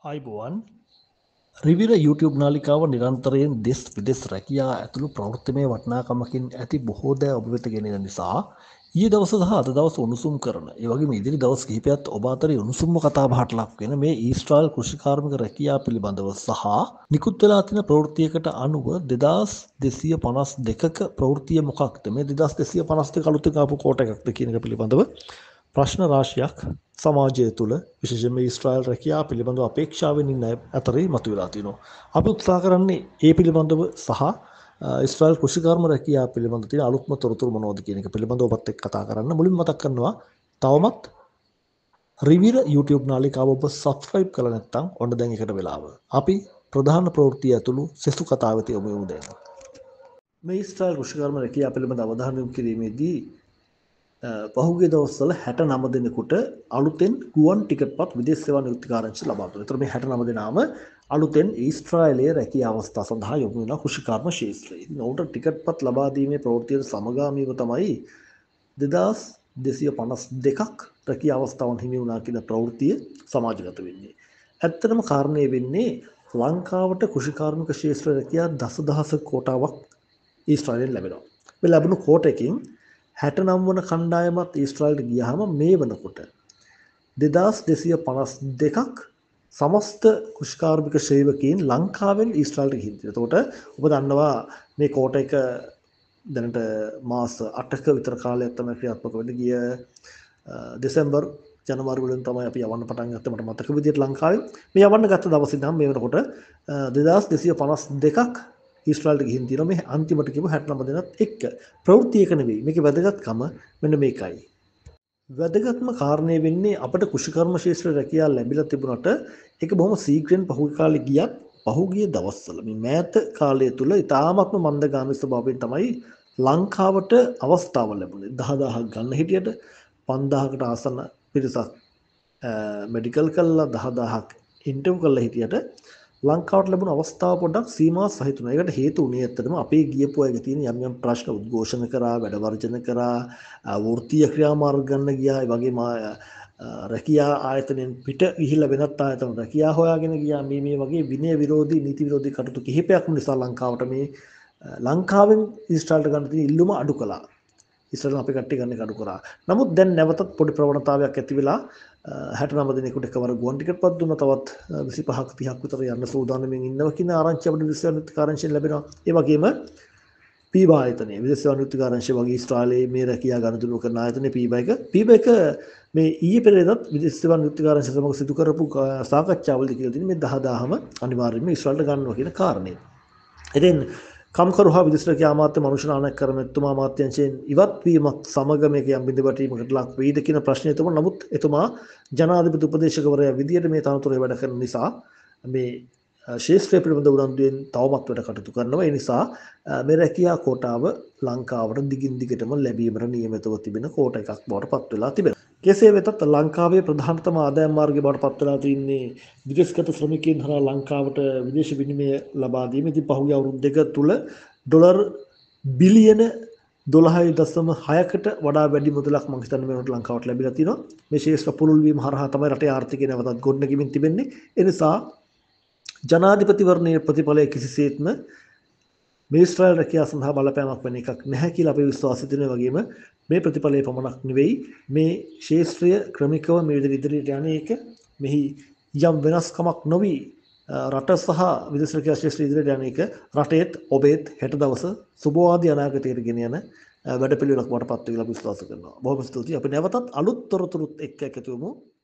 අයිබෝවන් රිවිල YouTube නාලිකාව නිරන්තරයෙන් දෙස් විදෙස් රැකියා ඇතුළු ප්‍රවෘත්තිමය වටිනාකමකින් ඇති බොහෝ දෑ ඔබ වෙත ගෙනෙන නිසා ඊයේ දවස සහ අද දවස උණුසුම් කරන ඒ වගේම ඉදිරි දවස් කිහිපයත් ඔබ අතරේ උණුසුම්ම කතාබහට ලක් වෙන මේ ඊශ්‍රායල් කෘෂිකාර්මික රැකියා පිළිබඳව සහ නිකුත් වෙලා තියෙන ප්‍රවෘත්තියකට අනුව 2252ක ප්‍රවෘත්තිය මොකක්ද මේ 2252 අලුතෙන් ආපු කෝට එකක්ද කියන එක පිළිබඳව ප්‍රශ්න රාශියක් සමාජය තුළ විශේෂයෙන්ම ඊශ්‍රායල් රැකියා පිළිබඳව අපේක්ෂාවෙන් ඉන්න අය අතරේ මතුවලා තිනවා. අපි උත්සාහ කරන්නේ ඒ පිළිබඳව සහ ඊශ්‍රායල් කෘෂිකර්ම රැකියා පිළිබඳව තියෙන අලුත්ම තොරතුරු මොනවද කියන එක පිළිබඳව ඔබත් එක්ක කතා කරන්න. මුලින්ම මතක් කරනවා තවමත් රිවිල YouTube නාලිකාව ඔබ subscribe කරලා නැත්නම් ඔන්න දැන් එකට වෙලාව. අපි ප්‍රධාන ප්‍රවෘත්ති ඇතුළු සෙසු කතාවත යොමු වෙමු. මේ ඊශ්‍රායල් කෘෂිකර්ම රැකියා පිළිබඳව අවධානය යොමු කිරීමේදී පහුගිය දවස්වල 69 දෙනෙකුට අලුතෙන් ගුවන් ටිකට්පත් විදේශ සේවා නියුක්තිකාරංශ ලබා දුන්නා. ඒතර මේ 69 දෙනාම අලුතෙන් ඊශ්‍රායලයේ රැකියා අවස්ථා සඳහා යොමු වෙන කෘෂිකර්ම ක්ෂේත්‍රයේ. ඉතින් ඔවුන්ට ටිකට්පත් ලබා දීමේ ප්‍රවෘත්තියට සමගාමීව තමයි 2252ක් රැකියා අවස්ථාවන් හිමි වුණා කියන ප්‍රවෘත්තිය සමාජගත වෙන්නේ. ඇත්තටම කාරණේ වෙන්නේ ලංකාවට කෘෂිකාර්මික ක්ෂේත්‍ර රැකියා දසදහසක කෝටාවක් ඊශ්‍රායලයෙන් ලැබෙනවා. මේ ලැබුණු කෝටයකින් 69 වන කණ්ඩායමත් ඊශ්‍රායලට ගියාම මේ වෙනකොට 2252ක් සමස්ත කෘෂිකාර්මික සේවකයන් ලංකාවෙන් ඊශ්‍රායලට ගිහින් තියෙනවා. එතකොට ඔබ දන්නවා මේ කෝට එක දැනට මාස 8ක විතර කාලයක් තමයි ක්‍රියාත්මක වෙන්න ගිය දෙසැම්බර් ජනවාරි වලින් තමයි අපි යවන්න පටන් ගත්තේ මට මතක විදිහට ලංකාවේ. මේ යවන්න ගත්ත දවසේ ඉඳන් මේ වෙනකොට 2252ක් ඊශ්‍රායලට ගිහින් තියෙනවා. මේ අන්තිමට කියපු 69 දෙනාත් එක්ක ප්‍රවෘත්ති එක නෙවෙයි. මේකේ වැදගත්කම මෙන්න මේකයි. වැදගත්ම කාරණේ වෙන්නේ අපිට කෘෂිකර්ම ක්ෂේත්‍ර රැකියාව ලැබිලා තිබුණාට ඒක බොහොම ශීඝ්‍රයෙන් පහුගිය කාලේ ගියත් පහුගිය දවස්වල මේ මෑත කාලය තුල ඉතාමත්ම මන්දගාමී ස්වභාවයෙන් තමයි ලංකාවට අවස්ථාව ලැබුණේ. 10000ක් ගන්න හිටියට 5000කට ආසන්න පිරිසක් මෙඩිකල් කළා 10000ක් ඉන්ටර්විව් කළා හිටියට ලංකාවට ලැබුණු අවස්ථාව පොඩ්ඩක් සීමා සහිත වුණා. ඒකට හේතු උනේ ඇත්තටම අපේ ගියපු අයගේ තියෙන යම් ප්‍රශ්න උද්ඝෝෂණ කරා, වැඩ වර්ජන කරා, වෘත්තීය ක්‍රියාමාර්ග ගන්න ගියා. ඒ වගේම රැකියා ආයතනෙන් පිට ගිහිල්ලා වෙනත් ආයතන රැකියා හොයාගෙන ගියා. මේ වගේ විනය විරෝධී, නීති විරෝධී කටයුතු කිහිපයක් නිසා ලංකාවට මේ ලංකාවෙන් ඊශ්‍රායලට ගන්න තියෙන ඉල්ලුම අඩු කළා. ඉස්සරහ අපි කට්ටිය ගන්න එක අඩු කරා. නමුත් දැන් නැවතත් පොඩි ප්‍රවණතාවයක් ඇති වෙලා 69 දිනකට එකවර ගුවන් ටිකට්පත් දුන්නා. තවත් 25ක් 30ක් විතර යන්න සූදානම්ෙන් ඉන්නවා කියන ආරංචි අපිට විශ්වවිද්‍යාලයෙන් ලැබෙනවා. ඒ වගේම පීබා ආයතනයේ විශ්වවිද්‍යාලය වගේ ඊශ්‍රායලයේ මේ රැකියා ගනුදෙනු කරන ආයතනයේ පීබා එක මේ ඊයේ පෙරේදත් විශ්වවිද්‍යාලය සමග සිදු කරපු සාකච්ඡාවලදී කියලා තියෙන මේ 10000ම අනිවාර්යයෙන්ම ඊශ්‍රායලට ගන්නවා කියන කාරණේ. ඉතින් කම්කරුහා විදේශ රැකියා අමාත්‍ය මනුෂ්‍ය නායක මෙතුමා අමාත්‍යංශයෙන් ඉවත් වීමක් සමග මේක යම් බිඳවැටීමකට ලක් වෙයිද කියන ප්‍රශ්නය තිබුණා. නමුත් එතුමා ජනාධිපති උපදේශකවරයා විදියට මේ තනතුරේ වැඩ කරන නිසා මේ ශේෂ්ත්‍රය පිළිබඳ උනන්දුවෙන් තවමත් වැඩ කටයුතු කරනවා. ඒ නිසා මේ රැකියා කෝටාව ලංකාවට දිගින් දිගටම ලැබීමට නියමිතව තිබෙන කෝට එකක් බවට පත් වෙලා තිබෙනවා. කෙසේ වෙතත් ලංකාවේ ප්‍රධානතම ආදායම් මාර්ගය බවට පත් වෙලා තින්නේ විදේශගත ශ්‍රමිකයන් හරහා ලංකාවට විදේශ විනිමය ලබා දීම. ඉතින් පහුගිය අවුරුදු දෙක තුල ඩොලර් බිලියන 12.6කට වඩා වැඩි මුදලක් මම හිතන්නේ මේකට ලංකාවට ලැබිලා තියෙනවා. මේ ශේෂ්ත්‍ර පුළුල් වීම හරහා තමයි රටේ ආර්ථිකය නැවතත් ගොඩනැගෙමින් තිබෙන්නේ. ඒ නිසා ජනාධිපතිවරණයේ ප්‍රතිඵලය කිසිසේත්ම මේ ඊශ්‍රායල් රැකියාව සඳහා බලපෑමක් වෙන එකක් නැහැ කියලා අපි විශ්වාස කරන වගේම මේ ප්‍රතිඵලය පමණක් නෙවෙයි මේ ශේෂ්ත්‍රය ක්‍රමිකව මේ විදිහට ඉදිරියට යන එක මෙහි යම් වෙනස්කමක් නොවි රට සහ විදේශ රැකියා ශේෂ්ත්‍රය ඉදිරියට යන එක රටේත් ඔබේත් හෙට දවස සුබවාදී අනාගතයට ගෙන යන වැඩපිළිවෙලක් වඩපත් වෙලා විශ්වාස කරනවා. බොහොම ස්තුතියි. අපි නැවතත් අලුත් තොරතුරුත් එක්ක එකතු වෙමු.